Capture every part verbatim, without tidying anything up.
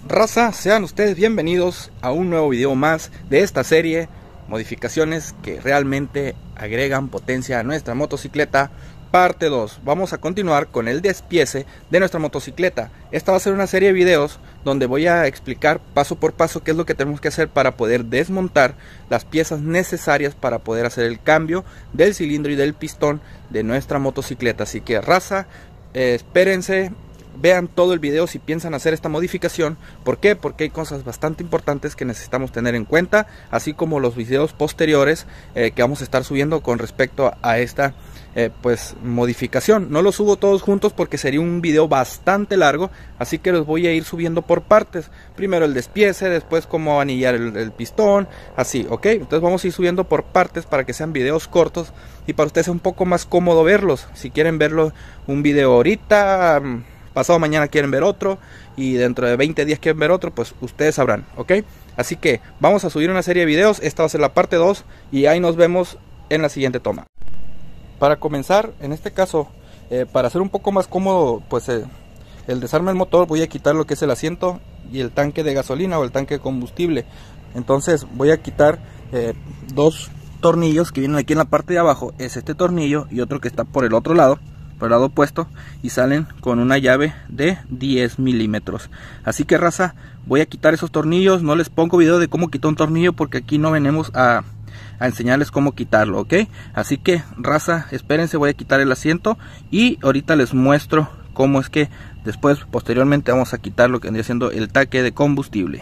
Raza, sean ustedes bienvenidos a un nuevo video más de esta serie, modificaciones que realmente agregan potencia a nuestra motocicleta, parte dos. Vamos a continuar con el despiece de nuestra motocicleta. Esta va a ser una serie de videos donde voy a explicar paso por paso qué es lo que tenemos que hacer para poder desmontar las piezas necesarias para poder hacer el cambio del cilindro y del pistón de nuestra motocicleta. Así que raza, eh, espérense. Vean todo el video si piensan hacer esta modificación. ¿Por qué? Porque hay cosas bastante importantes que necesitamos tener en cuenta, así como los videos posteriores eh, que vamos a estar subiendo con respecto a esta eh, pues modificación. No los subo todos juntos porque sería un video bastante largo, así que los voy a ir subiendo por partes. Primero el despiece, después cómo anillar el, el pistón, así, ¿ok? Entonces vamos a ir subiendo por partes para que sean videos cortos y para ustedes sea un poco más cómodo verlos. Si quieren verlo un video ahorita, pasado mañana quieren ver otro y dentro de veinte días quieren ver otro, pues ustedes sabrán, ¿ok? Así que vamos a subir una serie de videos. Esta va a ser la parte dos y ahí nos vemos en la siguiente toma. Para comenzar, en este caso, eh, para hacer un poco más cómodo pues eh, el desarme del motor, voy a quitar lo que es el asiento y el tanque de gasolina o el tanque de combustible. Entonces voy a quitar eh, dos tornillos que vienen aquí en la parte de abajo. Es este tornillo y otro que está por el otro lado, por el lado opuesto, y salen con una llave de diez milímetros. Así que raza, voy a quitar esos tornillos. No les pongo video de cómo quitar un tornillo porque aquí no venimos a, a enseñarles cómo quitarlo, ¿ok? Así que raza, espérense, voy a quitar el asiento y ahorita les muestro cómo es que después, posteriormente, vamos a quitar lo que vendría siendo el tanque de combustible.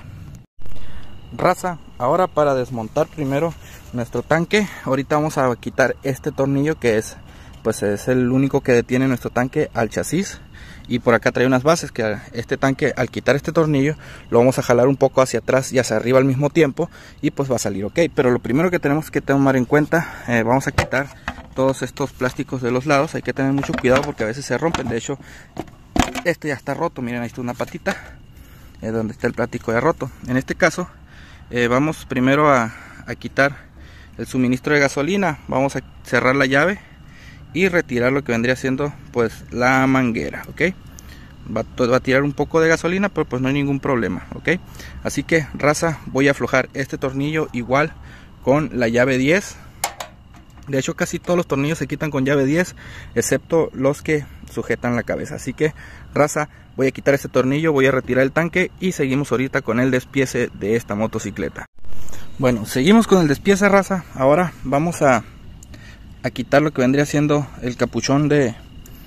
Raza, ahora para desmontar primero nuestro tanque, ahorita vamos a quitar este tornillo que es pues es el único que detiene nuestro tanque al chasis, y por acá trae unas bases que este tanque, al quitar este tornillo, lo vamos a jalar un poco hacia atrás y hacia arriba al mismo tiempo y pues va a salir ok. Pero lo primero que tenemos que tomar en cuenta, eh, vamos a quitar todos estos plásticos de los lados. Hay que tener mucho cuidado porque a veces se rompen. De hecho este ya está roto, miren, ahí está una patita eh, donde está el plástico ya roto. En este caso eh, vamos primero a, a quitar el suministro de gasolina. Vamos a cerrar la llave y retirar lo que vendría siendo pues la manguera, ok. Va, va a tirar un poco de gasolina, pero pues no hay ningún problema, ok. Así que raza, voy a aflojar este tornillo igual con la llave diez. De hecho casi todos los tornillos se quitan con llave diez, excepto los que sujetan la cabeza. Así que raza, voy a quitar este tornillo, voy a retirar el tanque y seguimos ahorita con el despiece de esta motocicleta. Bueno, seguimos con el despiece, raza. Ahora vamos a a quitar lo que vendría siendo el capuchón de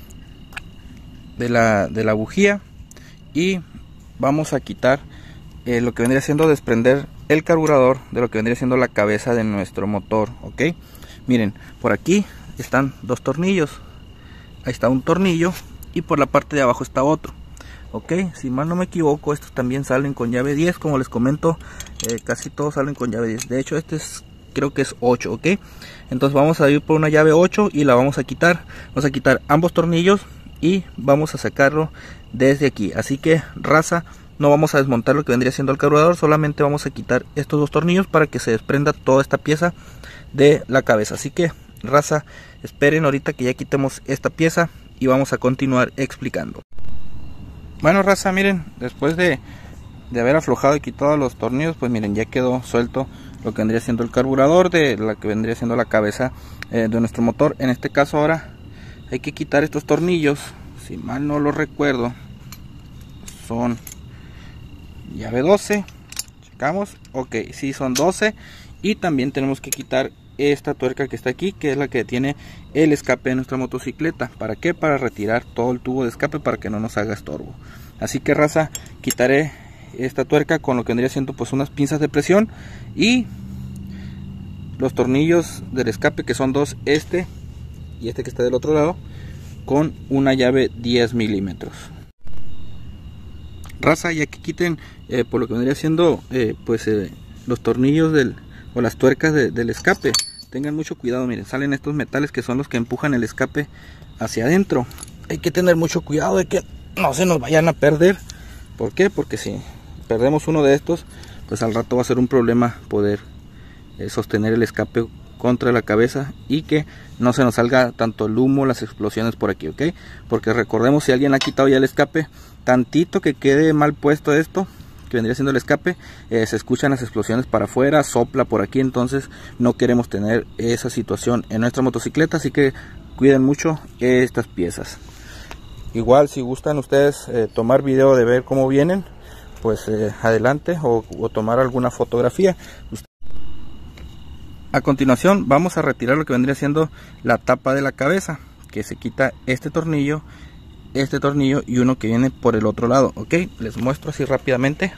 de la, de la bujía, y vamos a quitar eh, lo que vendría siendo desprender el carburador de lo que vendría siendo la cabeza de nuestro motor, ok. Miren, por aquí están dos tornillos, ahí está un tornillo y por la parte de abajo está otro, ok. Si mal no me equivoco, estos también salen con llave diez, como les comento, eh, casi todos salen con llave diez. De hecho este es, creo que es ocho, ok. Entonces vamos a ir por una llave ocho y la vamos a quitar. Vamos a quitar ambos tornillos y vamos a sacarlo desde aquí. Así que raza, no vamos a desmontar lo que vendría siendo el carburador, solamente vamos a quitar estos dos tornillos para que se desprenda toda esta pieza de la cabeza. Así que raza, esperen ahorita que ya quitemos esta pieza y vamos a continuar explicando. Bueno raza, miren, después de, de haber aflojado y quitado los tornillos, pues miren, ya quedó suelto lo que vendría siendo el carburador de la que vendría siendo la cabeza eh, de nuestro motor. En este caso ahora hay que quitar estos tornillos, si mal no lo recuerdo son llave doce, checamos, ok, sí son doce, y también tenemos que quitar esta tuerca que está aquí, que es la que tiene el escape de nuestra motocicleta. ¿Para qué? Para retirar todo el tubo de escape para que no nos haga estorbo. Así que raza, quitaré esta tuerca con lo que vendría siendo pues unas pinzas de presión y los tornillos del escape, que son dos, este y este que está del otro lado, con una llave diez milímetros. Raza, ya que quiten eh, por lo que vendría siendo eh, pues eh, los tornillos del, o las tuercas de, del escape, tengan mucho cuidado. Miren, salen estos metales que son los que empujan el escape hacia adentro. Hay que tener mucho cuidado de que no se nos vayan a perder. ¿Por qué? Porque si perdemos uno de estos, pues al rato va a ser un problema poder eh, sostener el escape contra la cabeza y que no se nos salga tanto el humo, las explosiones por aquí, ok. Porque recordemos, si alguien ha quitado ya el escape, tantito que quede mal puesto esto, que vendría siendo el escape, eh, se escuchan las explosiones para afuera, sopla por aquí, entonces no queremos tener esa situación en nuestra motocicleta, así que cuiden mucho estas piezas. Igual si gustan ustedes eh, tomar video de ver cómo vienen, pues eh, adelante, o, o tomar alguna fotografía. A continuación vamos a retirar lo que vendría siendo la tapa de la cabeza, que se quita este tornillo, este tornillo y uno que viene por el otro lado. Ok, les muestro así rápidamente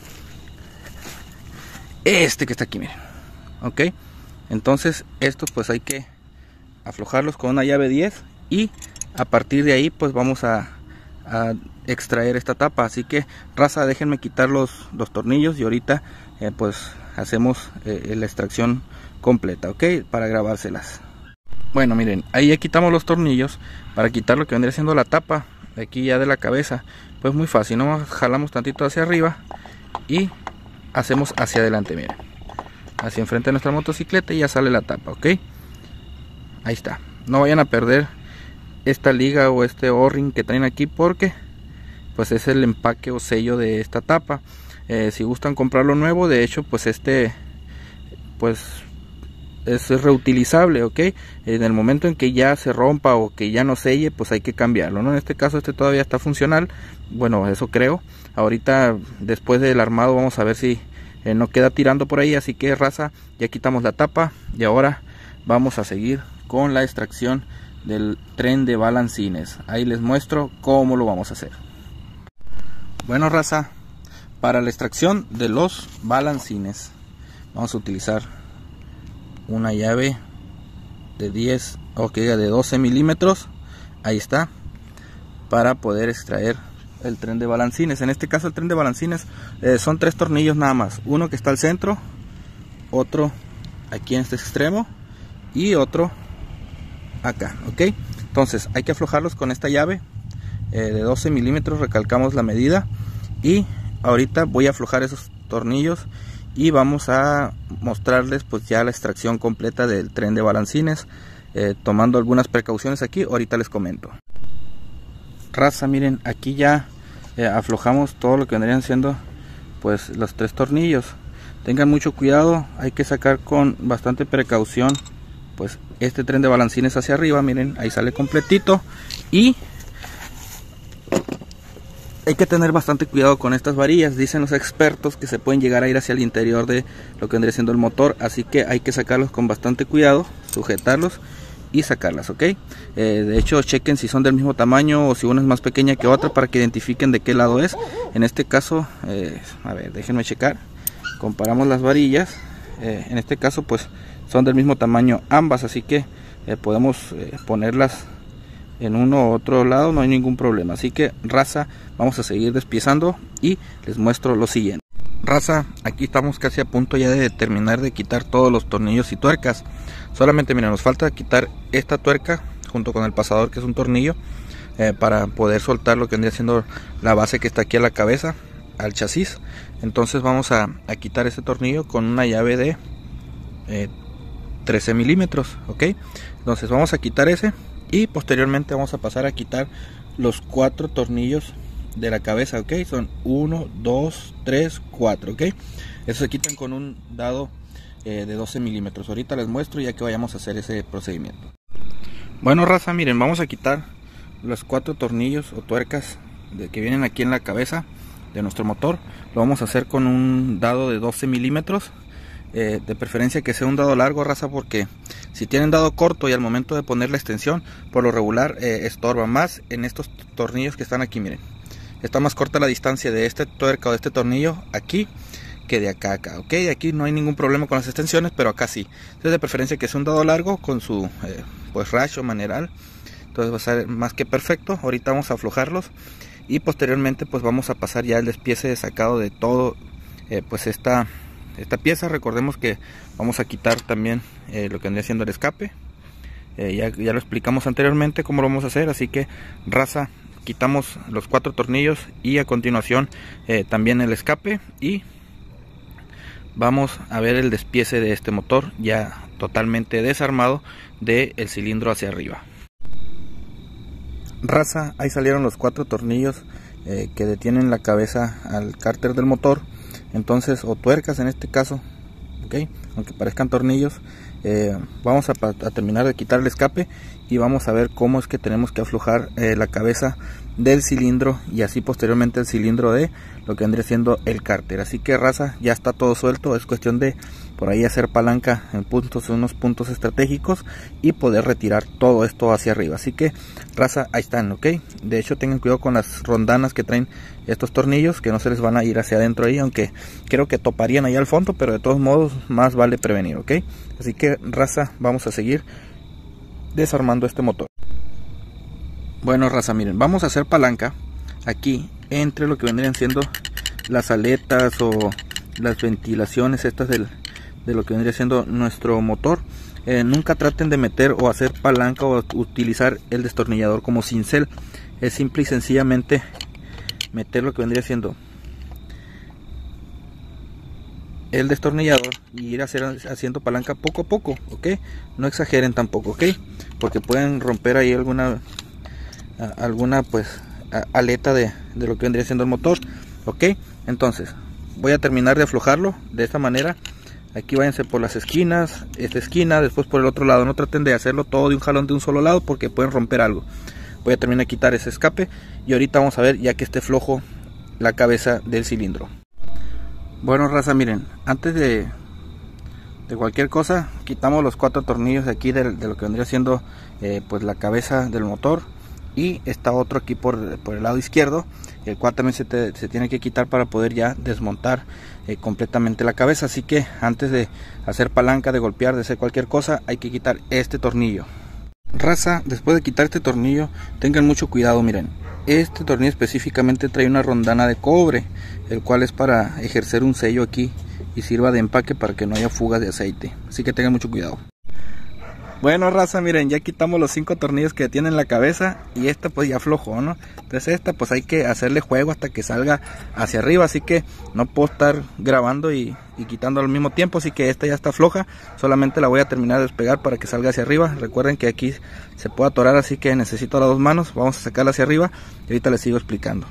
este que está aquí, miren. Ok, entonces estos pues hay que aflojarlos con una llave diez y a partir de ahí pues vamos a, a extraer esta tapa. Así que raza, déjenme quitar los, los tornillos y ahorita eh, pues hacemos eh, la extracción completa, ok, para grabárselas. Bueno, miren, ahí ya quitamos los tornillos para quitar lo que vendría siendo la tapa de aquí ya de la cabeza. Pues muy fácil, ¿no? Jalamos tantito hacia arriba y hacemos hacia adelante, miren, hacia enfrente de nuestra motocicleta y ya sale la tapa, ok. Ahí está. No vayan a perder esta liga o este o-ring que traen aquí, porque pues es el empaque o sello de esta tapa. Eh, si gustan comprarlo nuevo, de hecho pues este pues es reutilizable, ok. En el momento en que ya se rompa o que ya no selle, pues hay que cambiarlo, ¿no? En este caso este todavía está funcional, bueno, eso creo. Ahorita después del armado vamos a ver si eh, no queda tirando por ahí. Así que raza, ya quitamos la tapa y ahora vamos a seguir con la extracción del tren de balancines. Ahí les muestro cómo lo vamos a hacer. Bueno raza, para la extracción de los balancines vamos a utilizar una llave de diez o que diga de doce milímetros, ahí está, para poder extraer el tren de balancines. En este caso el tren de balancines eh, son tres tornillos nada más, uno que está al centro, otro aquí en este extremo y otro acá, ok. Entonces hay que aflojarlos con esta llave eh, de doce milímetros, recalcamos la medida, y ahorita voy a aflojar esos tornillos y vamos a mostrarles pues ya la extracción completa del tren de balancines, eh, tomando algunas precauciones aquí, ahorita les comento. Raza, miren, aquí ya eh, aflojamos todo lo que vendrían siendo pues los tres tornillos. Tengan mucho cuidado, hay que sacar con bastante precaución pues este tren de balancines hacia arriba, miren, ahí sale completito, y hay que tener bastante cuidado con estas varillas. Dicen los expertos que se pueden llegar a ir hacia el interior de lo que vendría siendo el motor, así que hay que sacarlos con bastante cuidado, sujetarlos y sacarlas, ok. Eh, de hecho chequen si son del mismo tamaño o si una es más pequeña que otra para que identifiquen de qué lado es. En este caso, eh, a ver, déjenme checar, comparamos las varillas, eh, en este caso pues son del mismo tamaño ambas, así que eh, podemos eh, ponerlas en uno u otro lado, no hay ningún problema. Así que raza, vamos a seguir despiezando y les muestro lo siguiente. Raza, aquí estamos casi a punto ya de terminar de quitar todos los tornillos y tuercas. Solamente miren, nos falta quitar esta tuerca junto con el pasador, que es un tornillo, eh, para poder soltar lo que vendría siendo la base que está aquí a la cabeza, al chasis. Entonces vamos a, a quitar este tornillo con una llave de eh, trece milímetros, ok. Entonces vamos a quitar ese y posteriormente vamos a pasar a quitar los cuatro tornillos de la cabeza, ok. Son uno, dos, tres, cuatro, ok. Esos se quitan con un dado eh, de doce milímetros. Ahorita les muestro ya que vayamos a hacer ese procedimiento. Bueno raza, miren, vamos a quitar los cuatro tornillos o tuercas de, que vienen aquí en la cabeza de nuestro motor. Lo vamos a hacer con un dado de doce milímetros. Eh, de preferencia que sea un dado largo, raza, porque si tienen dado corto y al momento de poner la extensión, por lo regular eh, estorba más en estos tornillos que están aquí. Miren, está más corta la distancia de este tuerca o de este tornillo aquí que de acá a acá, ok. Aquí no hay ningún problema con las extensiones, pero acá sí. Entonces de preferencia que sea un dado largo con su eh, pues rash o maneral. Entonces va a ser más que perfecto. Ahorita vamos a aflojarlos y posteriormente pues vamos a pasar ya el despiece de sacado de todo eh, pues esta esta pieza. Recordemos que vamos a quitar también eh, lo que vendría siendo el escape. eh, ya, ya lo explicamos anteriormente cómo lo vamos a hacer, así que raza, quitamos los cuatro tornillos y a continuación eh, también el escape, y vamos a ver el despiece de este motor ya totalmente desarmado del cilindro hacia arriba. Raza, ahí salieron los cuatro tornillos eh, que detienen la cabeza al cárter del motor. entonces, o tuercas en este caso, ok, aunque parezcan tornillos. Eh, vamos a, a terminar de quitar el escape y vamos a ver cómo es que tenemos que aflojar eh, la cabeza del cilindro y así posteriormente el cilindro de lo que vendría siendo el cárter. Así que, raza, ya está todo suelto, es cuestión de por ahí hacer palanca en puntos, en unos puntos estratégicos y poder retirar todo esto hacia arriba. Así que, raza, ahí están, ok. De hecho, tengan cuidado con las rondanas que traen estos tornillos, que no se les van a ir hacia adentro ahí, aunque creo que toparían ahí al fondo, pero de todos modos más vale prevenir, ok. Así que, raza, vamos a seguir desarmando este motor. Bueno, raza, miren, vamos a hacer palanca aquí entre lo que vendrían siendo las aletas o las ventilaciones estas del, de lo que vendría siendo nuestro motor. Eh, nunca traten de meter o hacer palanca o utilizar el destornillador como cincel. Es simple y sencillamente meter lo que vendría siendo el destornillador y ir a hacer, haciendo palanca poco a poco, ok. No exageren tampoco, ok, porque pueden romper ahí alguna alguna pues aleta de, de lo que vendría siendo el motor, ok. Entonces voy a terminar de aflojarlo de esta manera. Aquí váyanse por las esquinas, esta esquina, después por el otro lado. No traten de hacerlo todo de un jalón de un solo lado porque pueden romper algo. Voy a terminar de quitar ese escape y ahorita vamos a ver ya que esté flojo la cabeza del cilindro. Bueno, raza, miren, antes de, de cualquier cosa quitamos los cuatro tornillos de aquí de, de lo que vendría siendo eh, pues la cabeza del motor, y está otro aquí por, por el lado izquierdo, el cual también se, te, se tiene que quitar para poder ya desmontar eh, completamente la cabeza. Así que antes de hacer palanca, de golpear, de hacer cualquier cosa, hay que quitar este tornillo. Raza, después de quitar este tornillo, tengan mucho cuidado. Miren, este tornillo específicamente trae una rondana de cobre, el cual es para ejercer un sello aquí y sirva de empaque para que no haya fugas de aceite. Así que tengan mucho cuidado. Bueno, raza, miren, ya quitamos los cinco tornillos que tienen la cabeza y esta pues ya aflojó, ¿no? Entonces esta pues hay que hacerle juego hasta que salga hacia arriba, así que no puedo estar grabando y, y quitando al mismo tiempo, así que esta ya está floja. Solamente la voy a terminar de despegar para que salga hacia arriba. Recuerden que aquí se puede atorar, así que necesito las dos manos. Vamos a sacarla hacia arriba y ahorita les sigo explicando.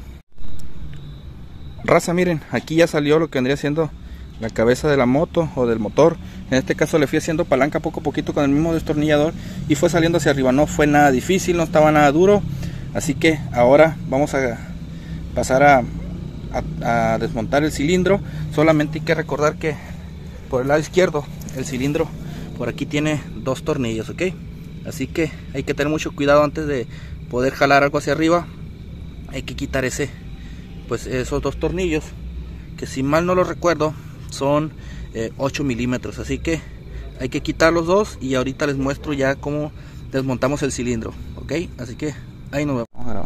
Raza, miren, aquí ya salió lo que vendría siendo la cabeza de la moto o del motor. En este caso le fui haciendo palanca poco a poquito con el mismo destornillador y fue saliendo hacia arriba. No fue nada difícil, no estaba nada duro. Así que ahora vamos a pasar a, a, a desmontar el cilindro. Solamente hay que recordar que por el lado izquierdo el cilindro por aquí tiene dos tornillos, ok. Así que hay que tener mucho cuidado antes de poder jalar algo hacia arriba. Hay que quitar ese, pues esos dos tornillos, que si mal no lo recuerdo son eh, ocho milímetros, así que hay que quitar los dos y ahorita les muestro ya cómo desmontamos el cilindro, ok. Así que ahí nos vemos.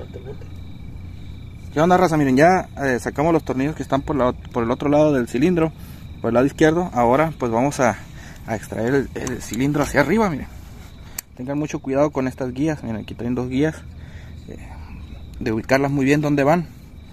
¿Qué onda, raza? Miren, ya eh, sacamos los tornillos que están por, la, por el otro lado del cilindro, por el lado izquierdo. Ahora pues vamos a, a extraer el, el cilindro hacia arriba. Miren, tengan mucho cuidado con estas guías. Miren, aquí traen dos guías, eh, de ubicarlas muy bien donde van,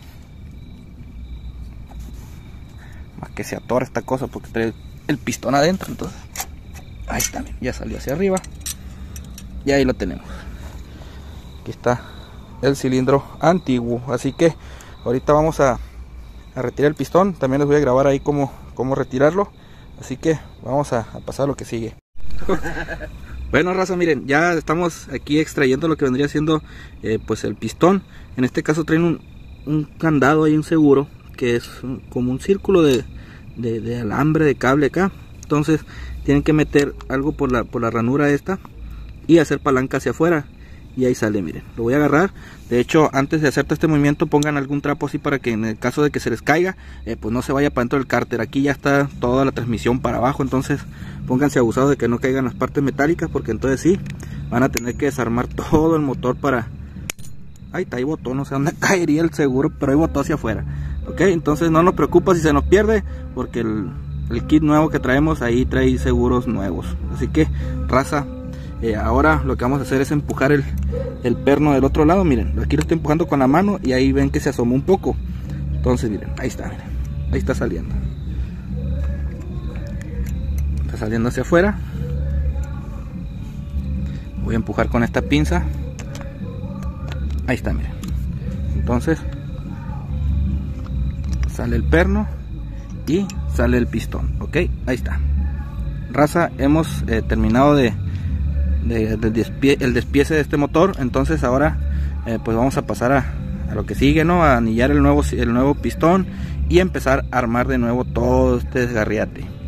más que se atora esta cosa porque trae el pistón adentro. Entonces ahí está, miren, ya salió hacia arriba y ahí lo tenemos. Aquí está el cilindro antiguo, así que ahorita vamos a, a retirar el pistón. También les voy a grabar ahí cómo, cómo retirarlo, así que vamos a, a pasar a lo que sigue. Bueno, raza, miren, ya estamos aquí extrayendo lo que vendría siendo eh, pues el pistón. En este caso traen un, un candado ahí, un seguro, que es como un círculo de, de, de alambre, de cable acá. Entonces tienen que meter algo por la, por la ranura esta y hacer palanca hacia afuera. Y ahí sale, miren, lo voy a agarrar. De hecho, antes de hacer todo este movimiento, pongan algún trapo así para que en el caso de que se les caiga, eh, pues no se vaya para dentro del cárter. Aquí ya está toda la transmisión para abajo, entonces pónganse abusados de que no caigan las partes metálicas, porque entonces sí, van a tener que desarmar todo el motor para... Ahí está, ahí botó, no sé dónde caería el seguro, pero ahí botó hacia afuera. Ok, entonces no nos preocupa si se nos pierde, porque el, el kit nuevo que traemos ahí trae seguros nuevos. Así que, raza, Eh, ahora lo que vamos a hacer es empujar el, el perno del otro lado. Miren, aquí lo estoy empujando con la mano y ahí ven que se asomó un poco. Entonces miren, ahí está, miren, ahí está saliendo. Está saliendo hacia afuera. Voy a empujar con esta pinza. Ahí está, miren. Entonces sale el perno y sale el pistón. Ok, ahí está. Raza, hemos eh, terminado de, de, de despie el despiece de este motor. Entonces ahora eh, pues vamos a pasar a, a lo que sigue, ¿no? A anillar el nuevo, el nuevo pistón y empezar a armar de nuevo todo este desgarriate.